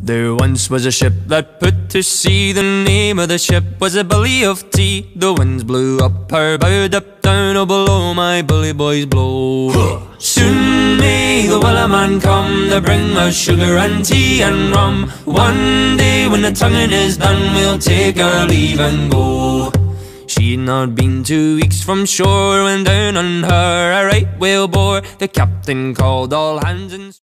There once was a ship that put to sea. The name of the ship was a Billy of Tea. The winds blew up her bow, up down, oh below my bully boys blow. Soon may the Wellerman come to bring us sugar and tea and rum. One day when the tonguing is done, we'll take our leave and go. She'd not been 2 weeks from shore when down on her a right whale bore. The captain called all hands and